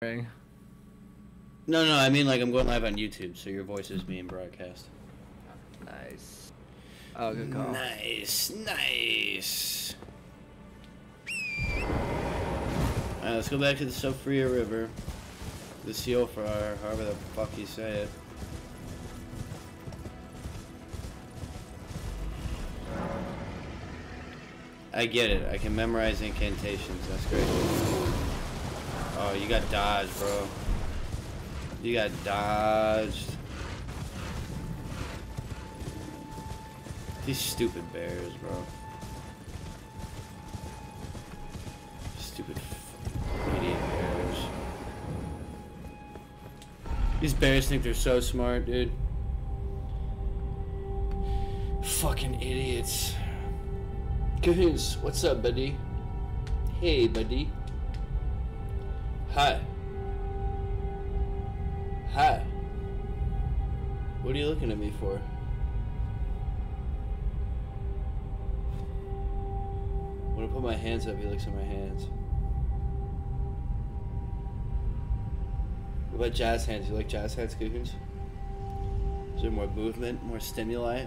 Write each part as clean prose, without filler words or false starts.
No, no, I mean like I'm going live on YouTube, so your voice is being broadcast. Nice. Oh, good call. Nice. Alright, let's go back to the Sophia River. The Siofra, however the fuck you say it. I get it. I can memorize incantations. That's great. Oh, you got dodged, bro. You got dodged. These stupid bears, bro. Stupid idiot bears. These bears think they're so smart, dude. Fucking idiots. Cahoons, what's up, buddy? Hey, buddy. Hi. Hi. What are you looking at me for? When I put my hands up, he looks at my hands. What about jazz hands? You like jazz hands, Cahoons? Is there more movement, more stimuli?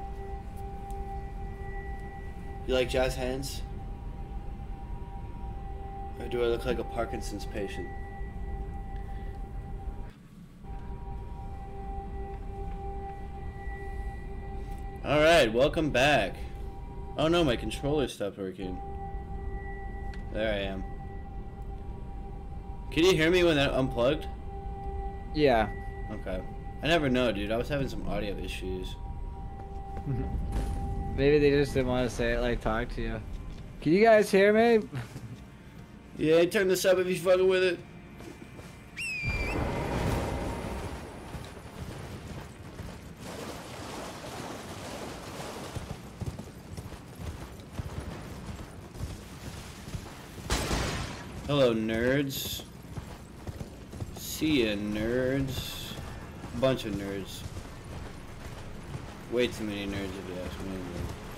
You like jazz hands? Or do I look like a Parkinson's patient? Alright, welcome back. Oh no, my controller stopped working. There I am. Can you hear me when that unplugged? Yeah. Okay. I never know, dude. I was having some audio issues. Maybe they just didn't want to say it, like, talk to you. Can you guys hear me? Yeah, turn this up if you fucking with it. Hello, nerds. See ya, nerds. Bunch of nerds. Way too many nerds if you ask me.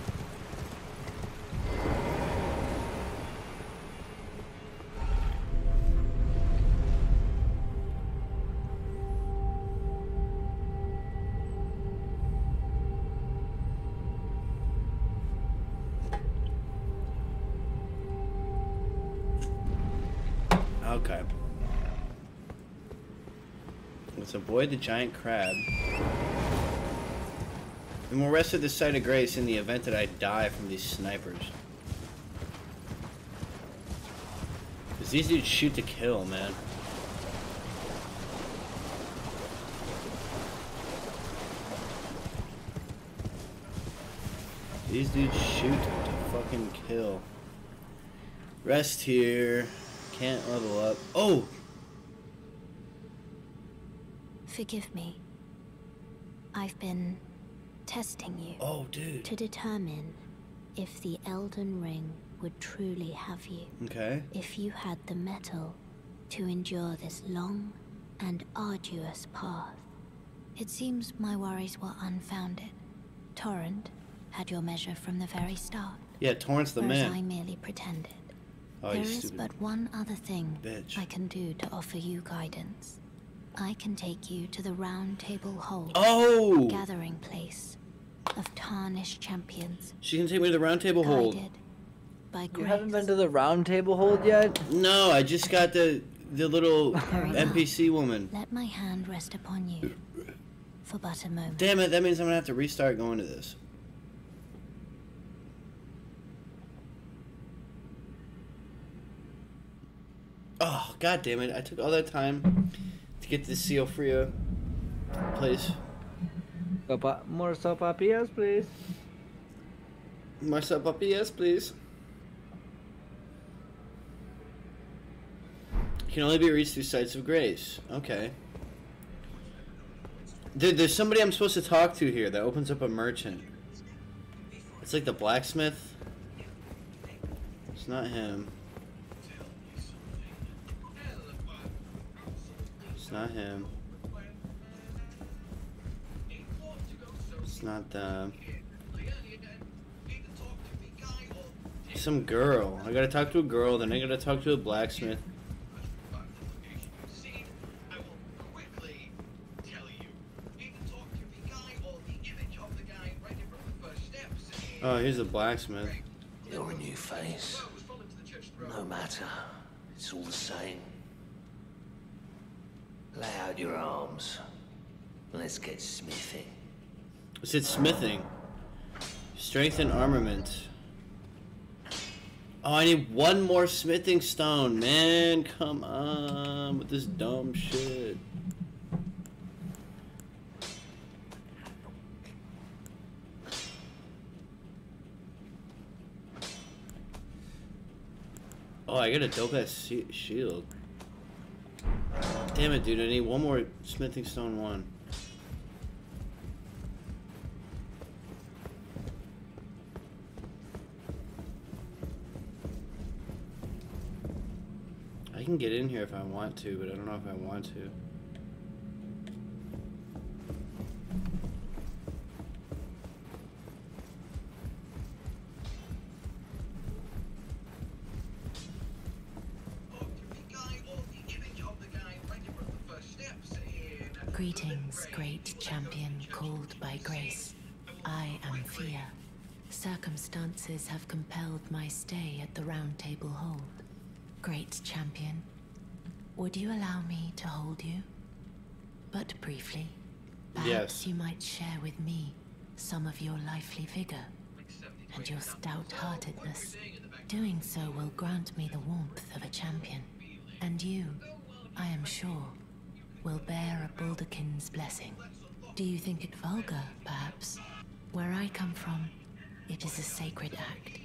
Okay. Let's avoid the giant crab. And we'll rest at the site of grace in the event that I die from these snipers. Because these dudes shoot to kill, man. These dudes shoot to fucking kill. Rest here. Can't level up. Oh! Forgive me. I've been testing you. Oh, dude. To determine if the Elden Ring would truly have you. Okay. If you had the mettle to endure this long and arduous path. It seems my worries were unfounded. Torrent had your measure from the very start. Yeah, Torrent's the whereas man. I merely pretended. Oh, there you is stupid but one other thing bitch. I can do to offer you guidance. I can take you to the Round Table Hold. Oh! Gathering place of tarnished champions. She can take me to the round table hold. By You grace. haven't been to the round table hold yet? No, I just got the little NPC woman. Let my hand rest upon you for but a moment. Damn it, that means I'm gonna have to restart going to this. Oh, god damn it. I took all that time to get to the Siofra place. More sopapillas, please. More papillas, please. Can only be reached through sites of grace. Okay. There's somebody I'm supposed to talk to here that opens up a merchant. It's like the blacksmith. It's not him. It's not him. It's not them. Some girl. I gotta talk to a girl, then I gotta talk to a blacksmith. Oh, here's a blacksmith. You're a new face. No matter. It's all the same. Lay out your arms. Let's get smithing. It said smithing. Strength and armament. Oh, I need one more smithing stone, man. Come on with this dumb shit. Oh, I got a dope ass shield. Damn it, dude. I need one more smithing stone one. I can get in here if I want to, but I don't know if I want to. Greetings, great champion called by grace. I am Fia. Circumstances have compelled my stay at the Round Table Hold. Great champion, would you allow me to hold you? But briefly, perhaps yes. You might share with me some of your lively vigor and your stout-heartedness. Doing so will grant me the warmth of a champion, and you, I am sure, will bear a Balderkin's blessing. Do you think it vulgar, perhaps? Where I come from, it is a sacred act.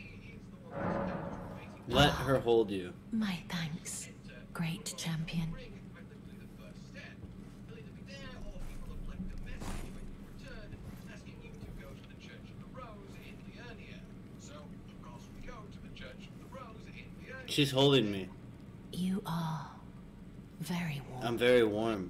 Let her hold you. My thanks, great champion. She's holding me. You are very warm. I'm very warm.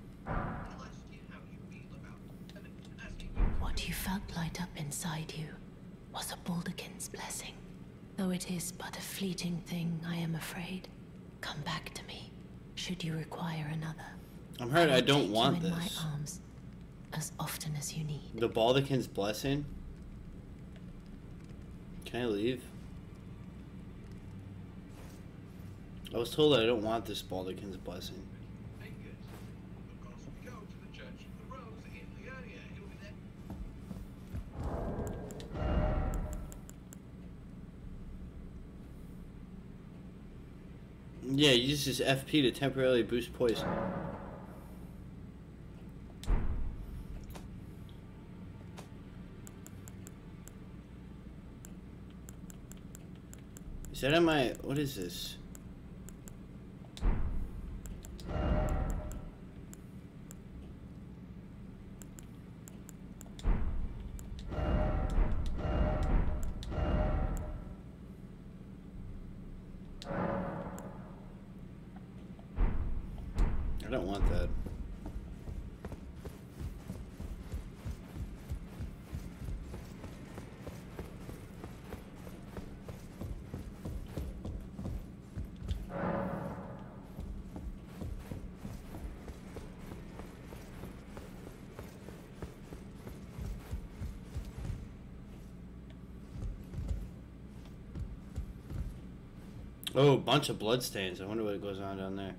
What you felt light up inside you was a Balderkin's blessing. Though it is but a fleeting thing, I am afraid. Come back to me, should you require another. I'm hurt. I don't take want you in this. my arms as often as you need. The Balderkin's blessing? Can I leave? I was told I don't want this Balderkin's blessing. Yeah, use this FP to temporarily boost poison. Is that on my... What is this? I don't want that. Oh, a bunch of bloodstains. I wonder what goes on down there.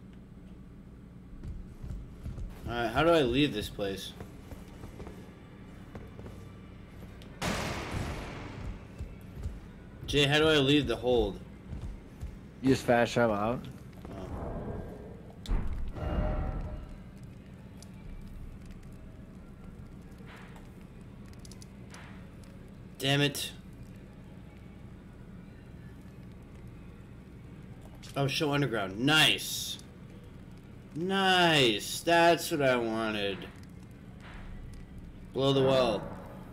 Alright, how do I leave this place? Jay, how do I leave the hold? You just fast travel out. Oh. Damn it. Oh, show underground. Nice. Nice. That's what I wanted. Below the well.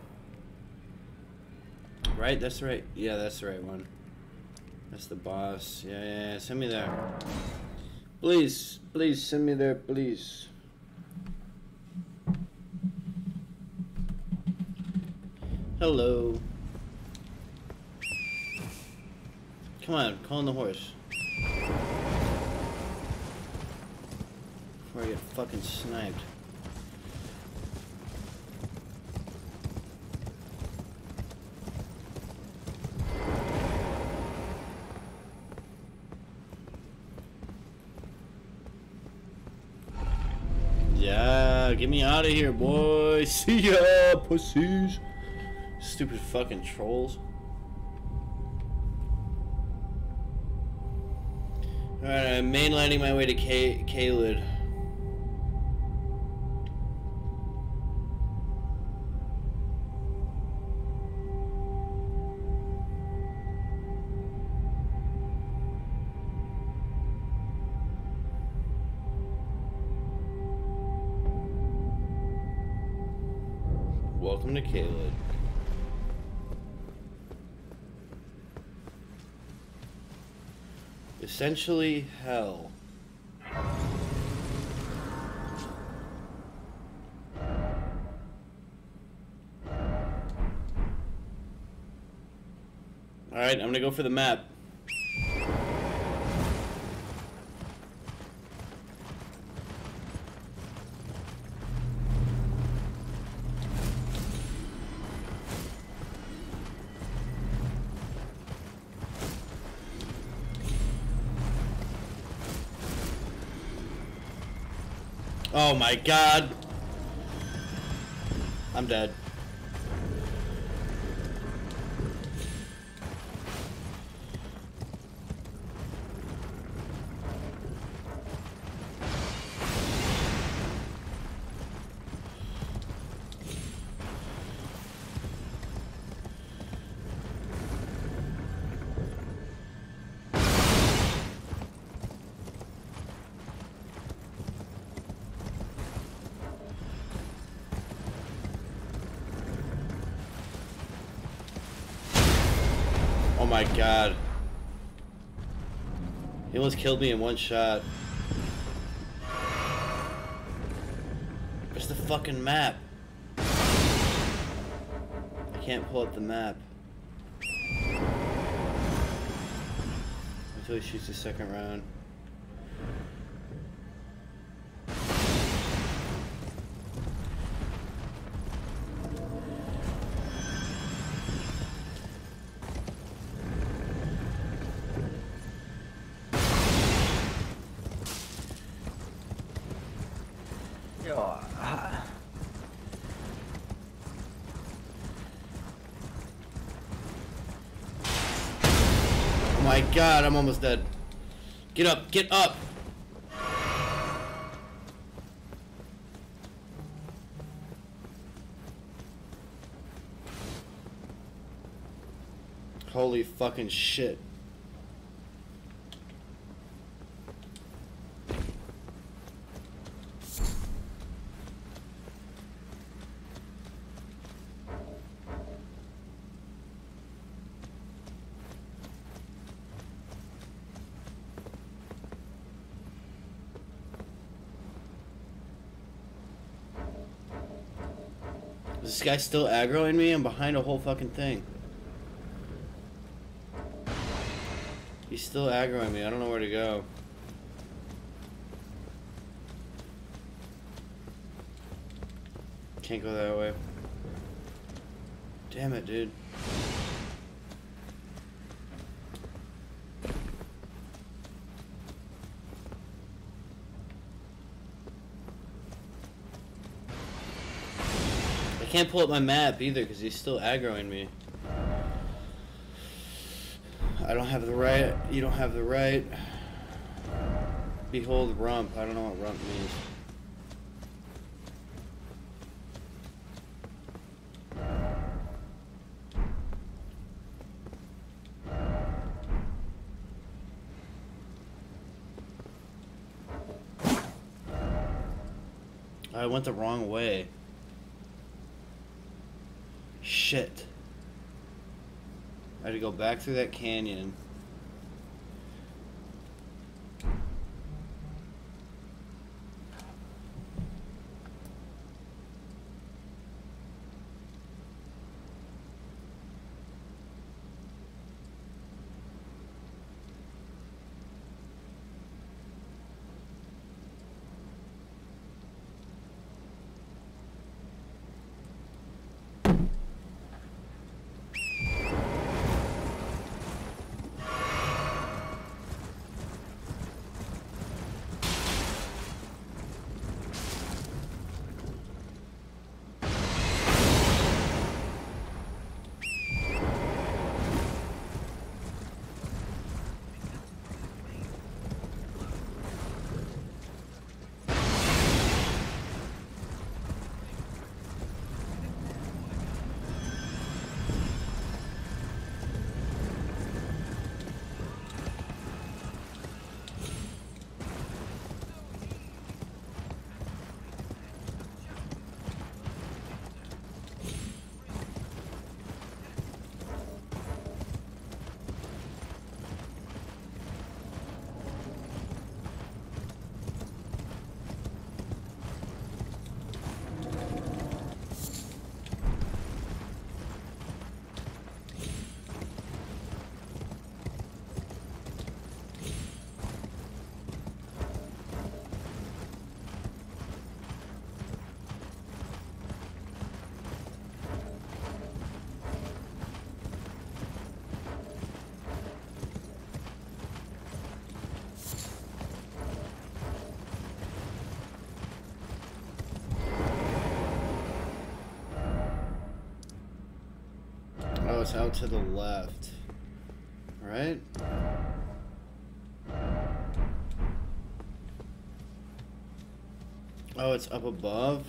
Right? That's right. Yeah, that's the right one. That's the boss. Yeah, yeah, yeah. Send me there. Please. Please send me there, please. Hello. Come on, call in the horse. Before I get fucking sniped. Get me out of here, boy. See ya, pussies. Stupid fucking trolls. Alright, I'm mainlining my way to Caelid. Welcome to Caelid. Essentially hell. Alright, I'm gonna go for the map. Oh my god. I'm dead. Oh my god. He almost killed me in one shot. Where's the fucking map? I can't pull up the map. Until he shoots the second round. Oh my god, I'm almost dead. Get up, get up! Holy fucking shit. Is this guy still aggroing me? I'm behind a whole fucking thing. He's still aggroing me. I don't know where to go. Can't go that way. Damn it, dude. I can't pull up my map either because he's still aggroing me. I don't have the right. You don't have the right. Behold rump. I don't know what rump means. I went the wrong way. Shit. I had to go back through that canyon. Oh, it's out to the left. Right? Oh, it's up above?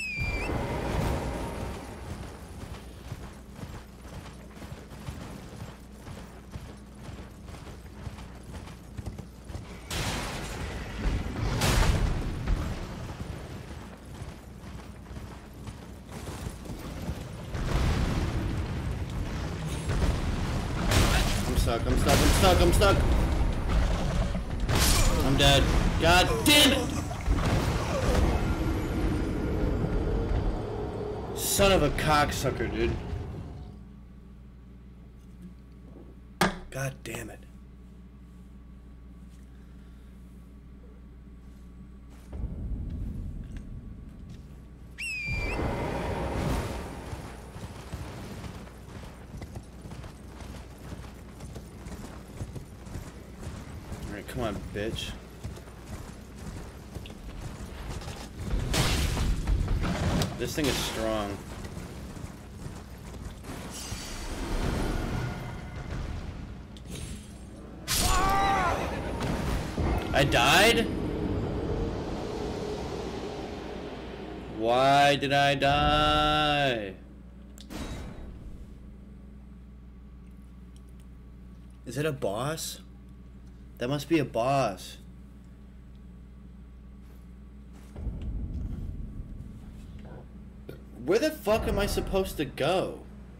I'm stuck. I'm dead. God damn it! Son of a cocksucker, dude. God damn it. Come on, bitch. This thing is strong. I died? Why did I die? Is it a boss? That must be a boss. Where the fuck am I supposed to go?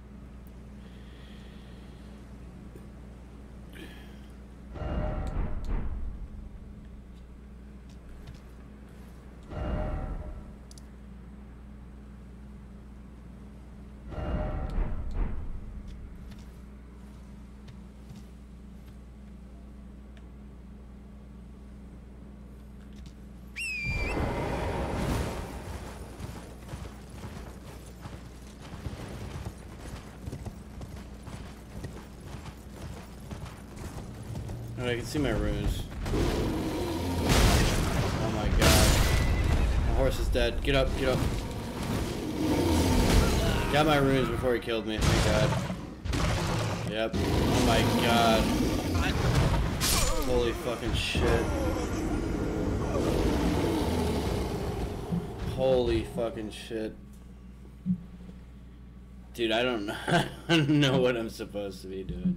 Oh, I can see my runes. Oh my god. My horse is dead. Get up, get up. Got my runes before he killed me, thank god. Yep. Oh my god. Holy fucking shit. Holy fucking shit. Dude, I don't know. I don't know what I'm supposed to be doing.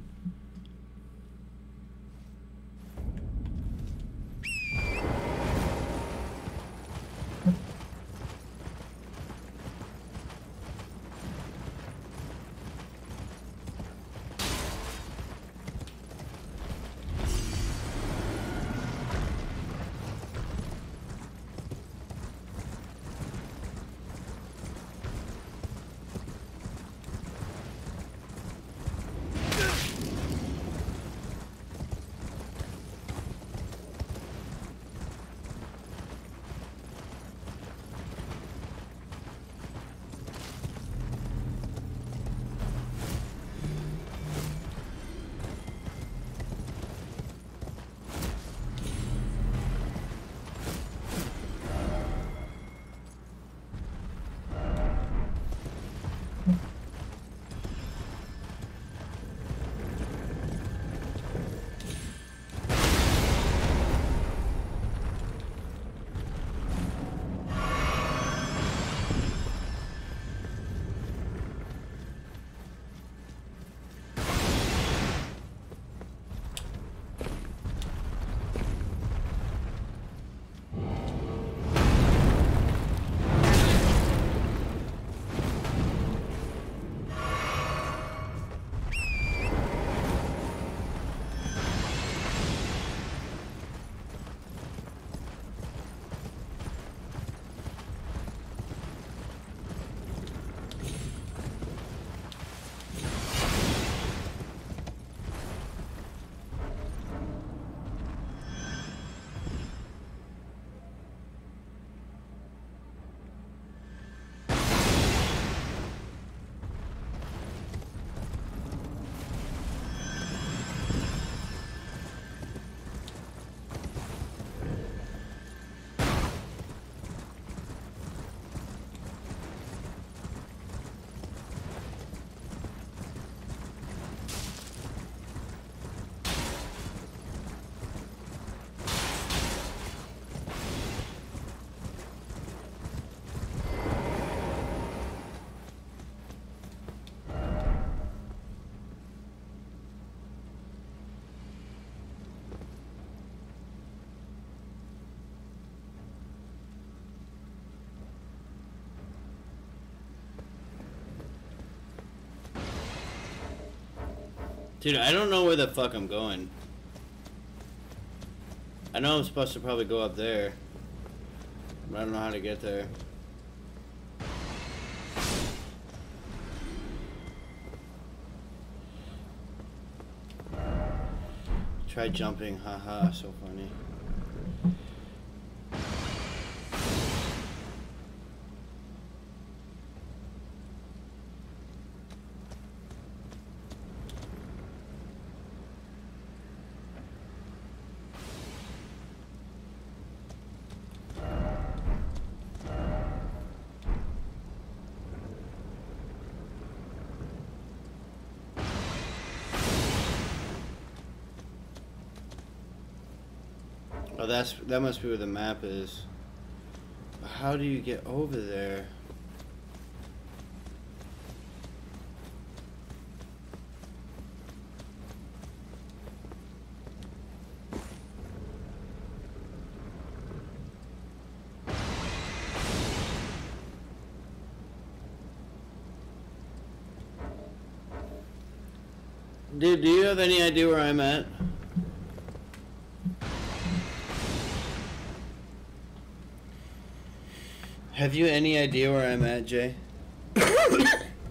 Dude, I don't know where the fuck I'm going. I know I'm supposed to probably go up there, but I don't know how to get there. Try jumping, haha, so funny. Oh, that must be where the map is. How do you get over there? Dude, do you have any idea where I'm at? Have you any idea where I'm at, Jay? Say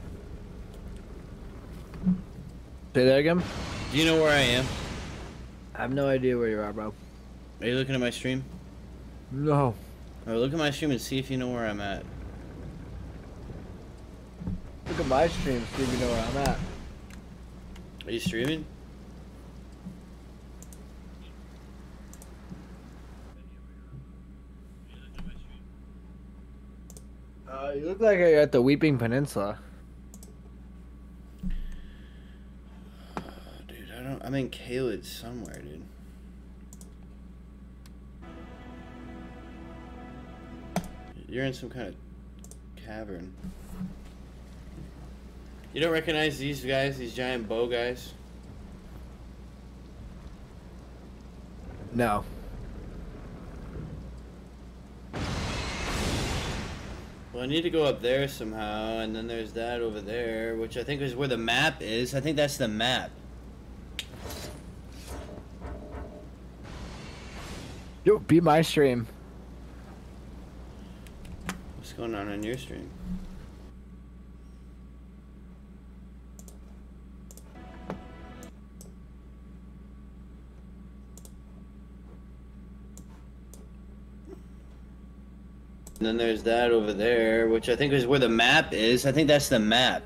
that again? Do you know where I am? I have no idea where you are, bro. Are you looking at my stream? No. Alright, look at my stream and see if you know where I'm at. Look at my stream, see if you know where I'm at. Are you streaming? You look like you're at the Weeping Peninsula. Dude, I'm in Caelid somewhere, dude. You're in some kind of cavern. You don't recognize these guys, these giant bow guys? No. Well, I need to go up there somehow, and then there's that over there, which I think is where the map is. I think that's the map. Yo, beat my stream. What's going on your stream? And then there's that over there, which I think is where the map is. I think that's the map.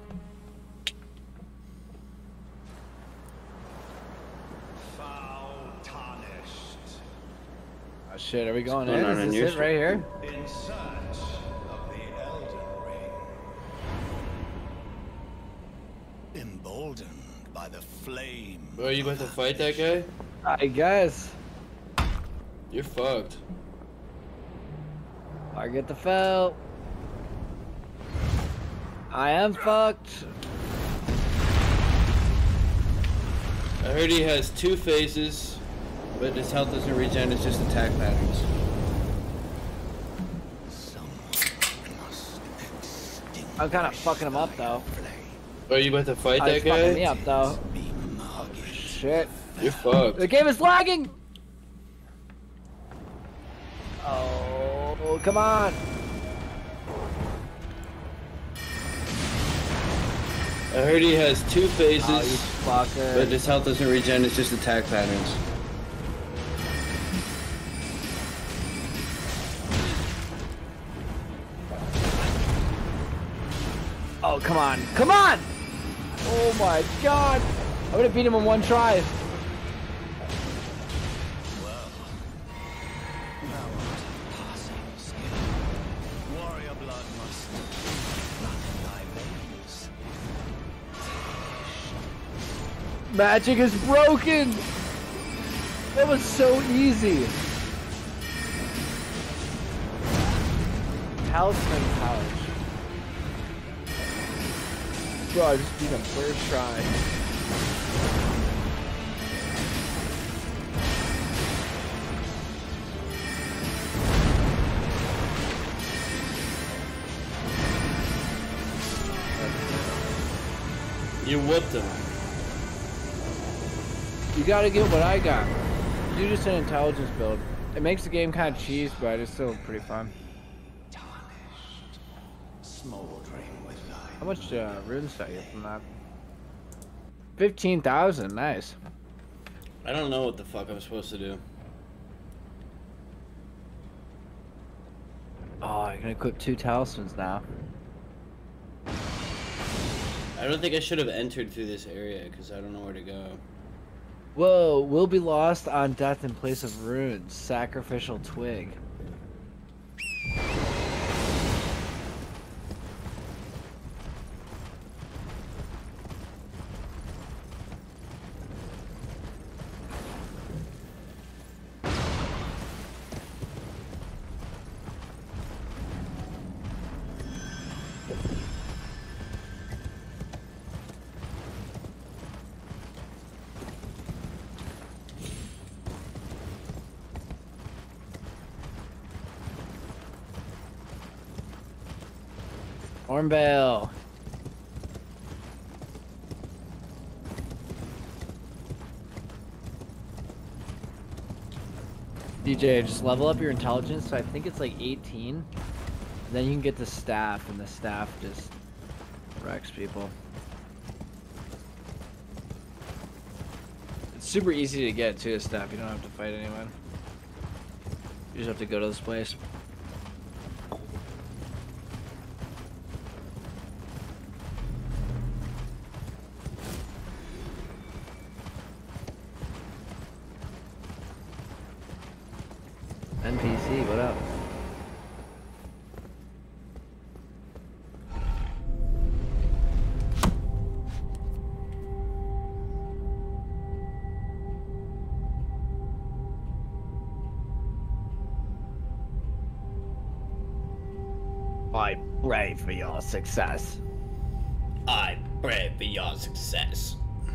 Foul tarnished. Oh shit, are we going What's in? going on in Is your this it right here? In search of the Elden Ring. Emboldened by the flame. Bro, are you about to fight that guy? I guess. You're fucked. I get the felt. I am fucked. I heard he has 2 phases, but his health doesn't regen, it's just attack patterns. I'm kind of fucking him up though. Are you about to fight Oh, that he's fucking me guy? up though. Oh, shit. You're fucked. The game is lagging! Oh, come on! I heard he has 2 phases, Oh, you fucker. but his health doesn't regen, it's just attack patterns. Oh, come on. Come on! Oh my god! I would have beat him in 1 try. Warrior blood must run in thy veins. Magic is broken! That was so easy. Talisman pouch. Bro, I just beat him first try. You whooped him. You gotta get what I got. Do just an intelligence build. It makes the game kind of cheese, but it's still pretty fun. How much runes did I get from that? 15,000, nice. I don't know what the fuck I'm supposed to do. Oh, I can equip 2 talismans now. I don't think I should have entered through this area because I don't know where to go. Whoa, will be lost on death in place of runes. Sacrificial twig. Ornvale. DJ, just level up your intelligence. So I think it's like 18. Then you can get the staff, and the staff just wrecks people. It's super easy to get to the staff. You don't have to fight anyone. You just have to go to this place. NPC, what up? I pray for your success. I pray for your success.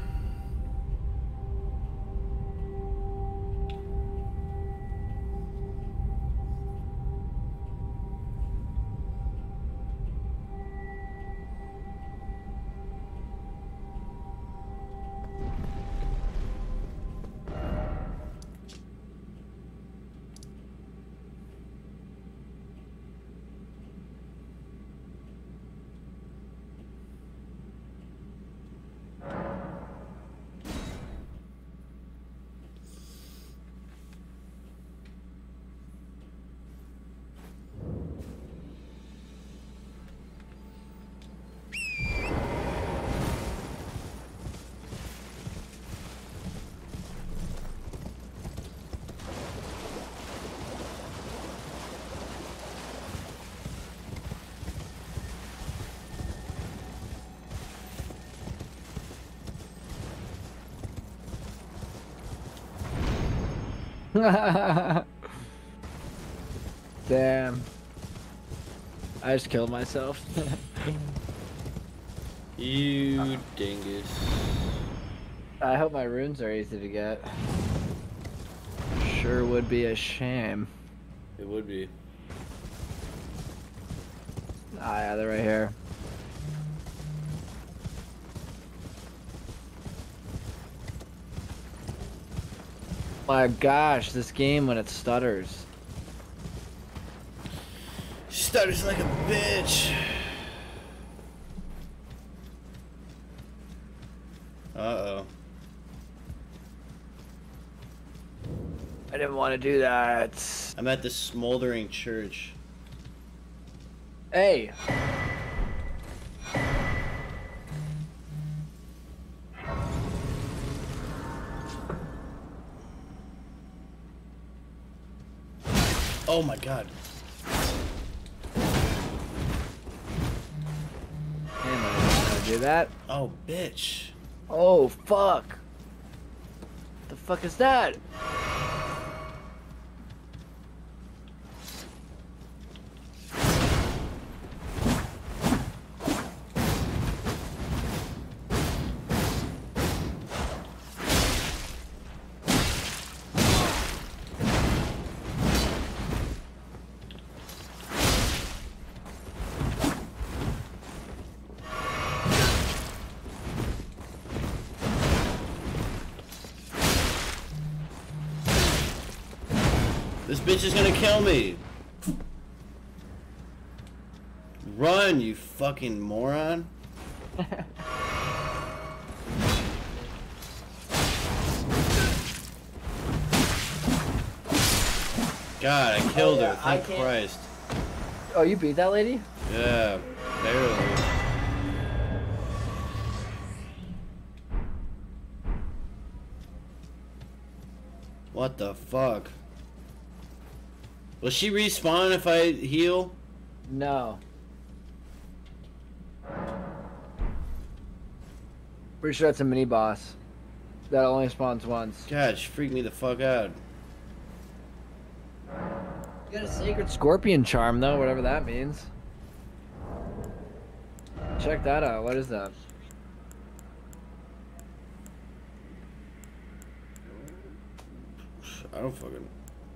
Damn. I just killed myself. You dingus. I hope my runes are easy to get. Sure would be a shame. It would be. Ah, yeah, they're right here. My gosh, this game when it stutters. Stutters like a bitch. Uh-oh. I didn't want to do that. I'm at the smoldering church. Hey. Oh my god. Damn, I didn't want to do that. Oh, bitch. Oh, fuck. What the fuck is that? This bitch is gonna kill me. Run, you fucking moron. God, I killed her. Thank Christ. Oh, you beat that lady? Yeah, barely. What the fuck? Will she respawn if I heal? No. Pretty sure that's a mini boss. That only spawns once. God, she freaked me the fuck out. You got a sacred scorpion charm though, whatever that means. Check that out. What is that? I don't fucking...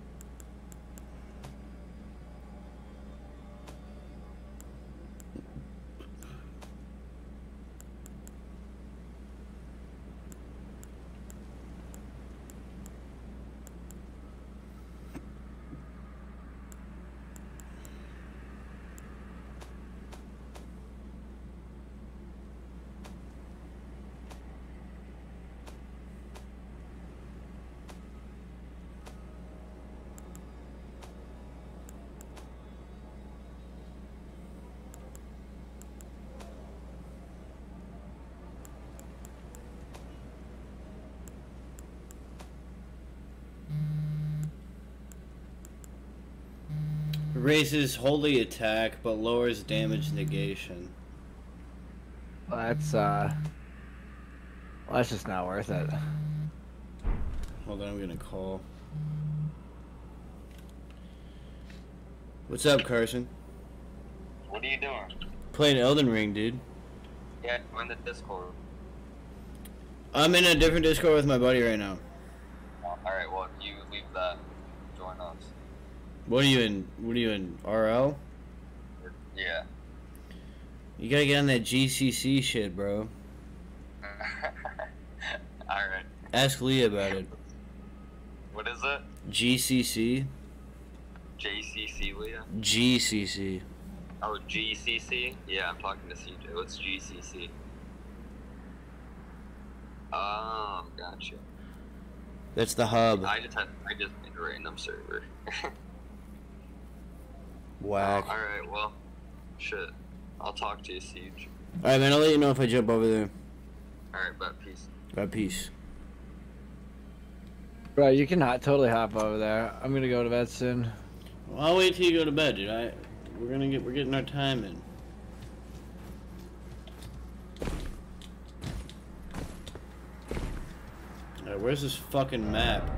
Raises holy attack, but lowers damage negation. Well, that's just not worth it. Hold on, I'm gonna call. What's up, Carson? What are you doing? Playing Elden Ring, dude. Yeah, I'm in the Discord. I'm in a different Discord with my buddy right now. Alright, well, you leave that. Join us. What are you in? What are you in? RL? Yeah. You gotta get on that GCC shit, bro. Alright. Ask Lee about it. What is it? GCC? JCC, Leah? GCC. Oh, GCC? Yeah, I'm talking to CJ. What's GCC? Oh, gotcha. That's the hub. I just made a random server. Whack. Alright, well, shit. I'll talk to you, Siege. Alright, man, I'll let you know if I jump over there. Alright, but peace. Alright, peace. Bro, you can totally hop over there. I'm gonna go to bed soon. Well, I'll wait till you go to bed, dude. We're getting our time in. Alright, where's this fucking map?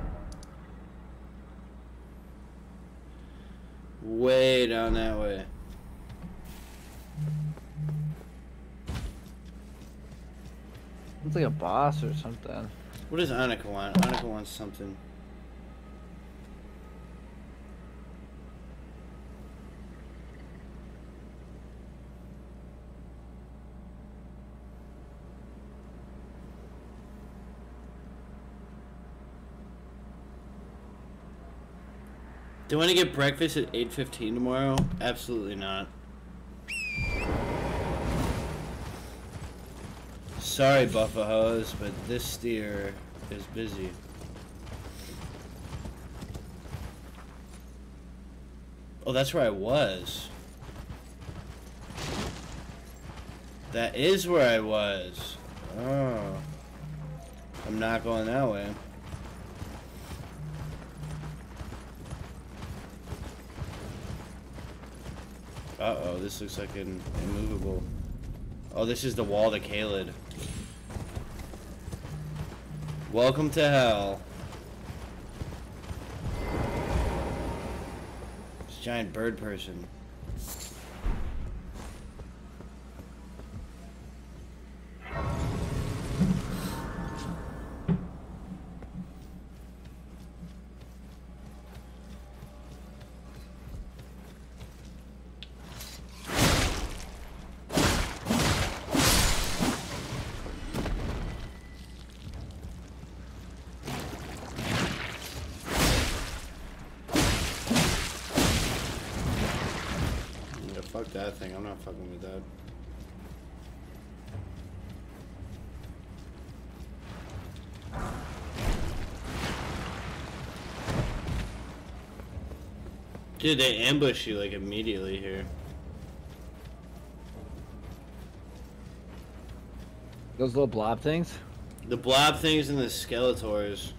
Way down that way. It's like a boss or something. What does Annika want? Annika wants something. Do I want to get breakfast at 8:15 tomorrow? Absolutely not. Sorry, Buffahos, but this steer is busy. Oh, that's where I was. That is where I was. Oh. I'm not going that way. Uh-oh, this looks like an immovable. Oh, this is the wall to Caelid. Welcome to hell. This giant bird person. Fuck that thing. I'm not fucking with that. Dude, they ambush you like immediately here. Those little blob things? The blob things and the Skeletors.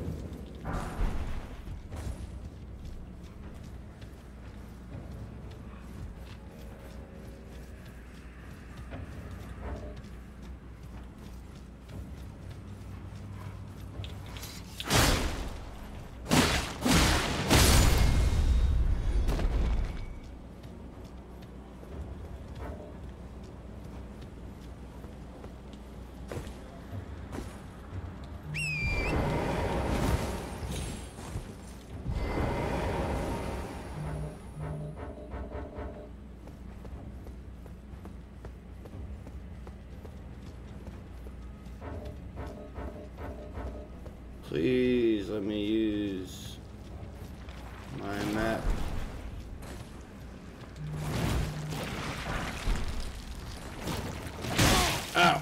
Please let me use my map. Ow!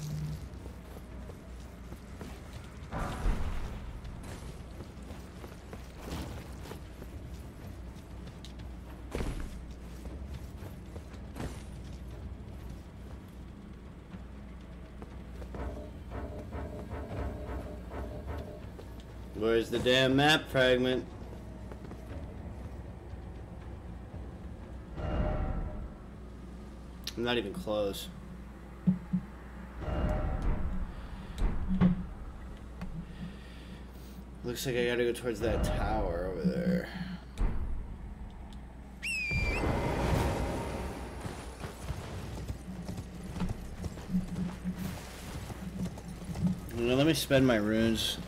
Where's the damn map fragment? I'm not even close. Looks like I gotta go towards that tower over there. You know, let me spend my runes.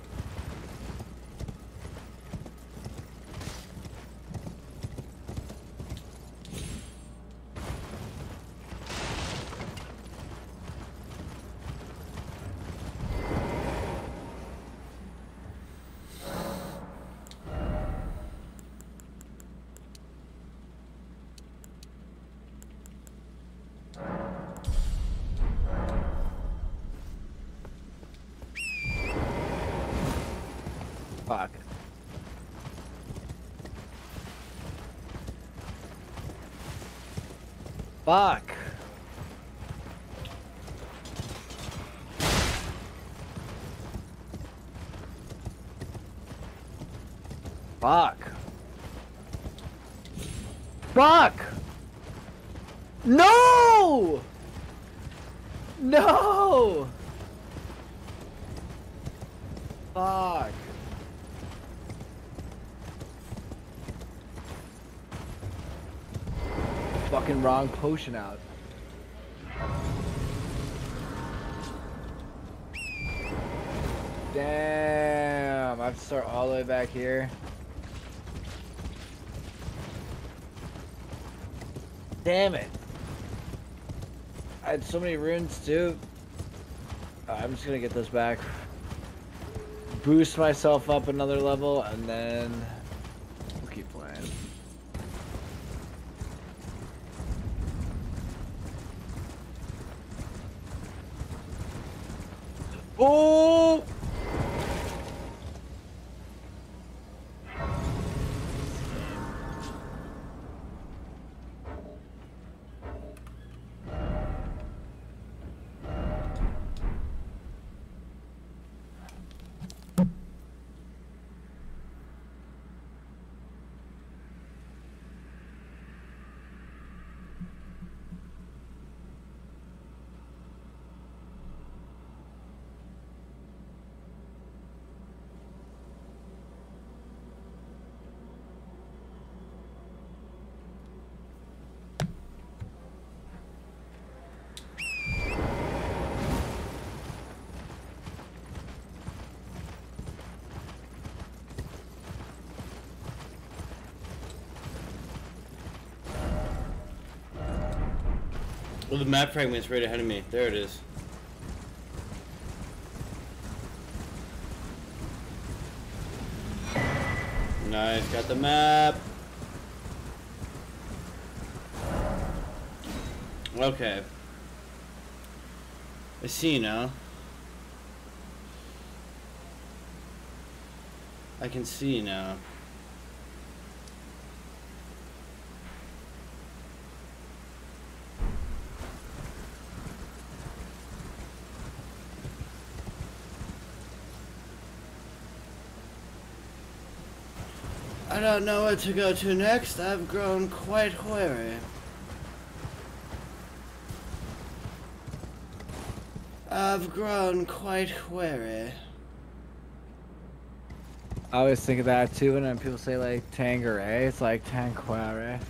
Fuck. Fuck. Fuck. Fuck. No! No! Fuck. Fucking wrong potion out. Damn, I have to start all the way back here. Damn it. I had so many runes too. I'm just gonna get those back. Boost myself up another level and then we'll keep playing. Oh! Well, the map fragment's right ahead of me. There it is. Nice, got the map. Okay. I see now. I can see now. I don't know where to go to next. I've grown quite weary. I've grown quite weary. I always think of that too when people say like Tanqueray, it's like Tanqueray.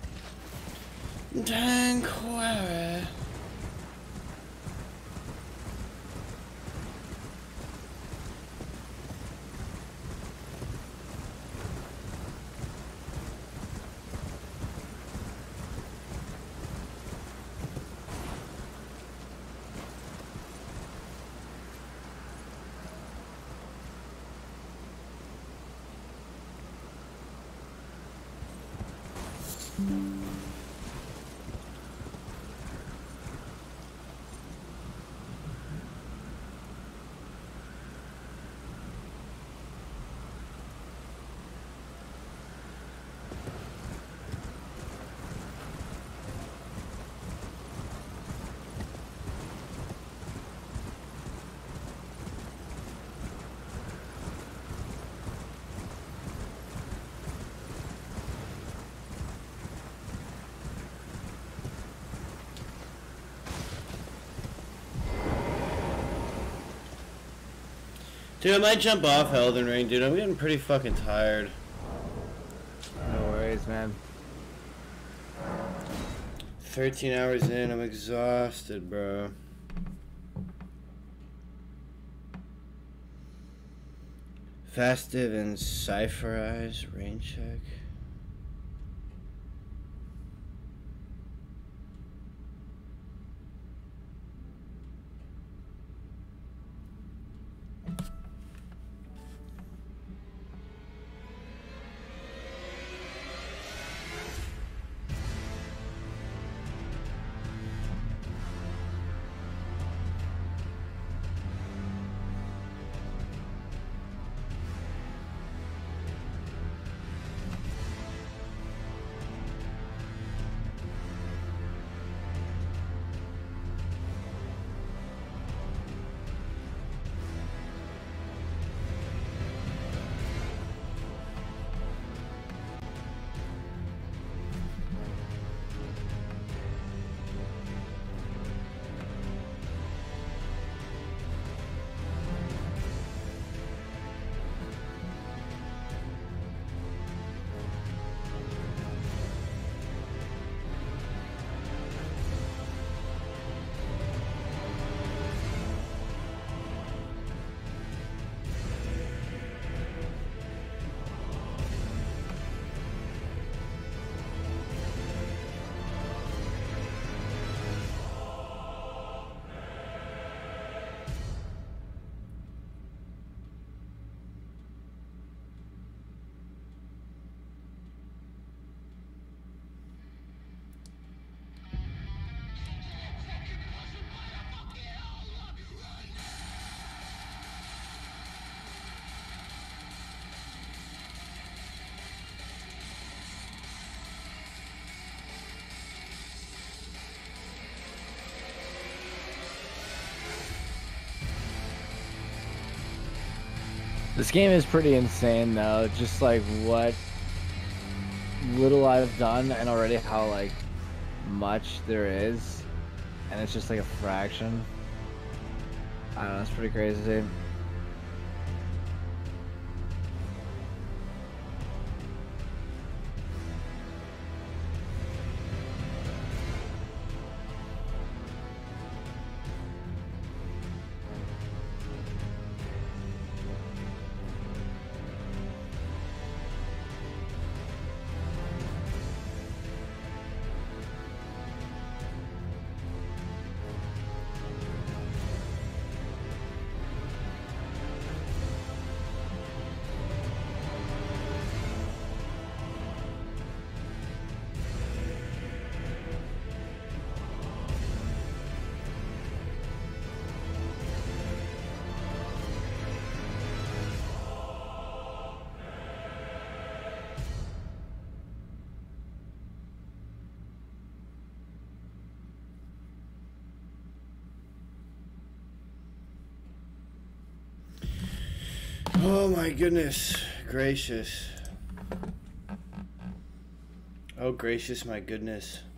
Tanqueray. Dude, I might jump off Elden Ring, dude. I'm getting pretty fucking tired. No worries, man. 13 hours in, I'm exhausted, bro. Fastive and Cypherize, rain check. This game is pretty insane though, just like what little I've done and already how like much there is, and it's just like a fraction. I don't know, it's pretty crazy. Oh my goodness gracious. Oh gracious my goodness.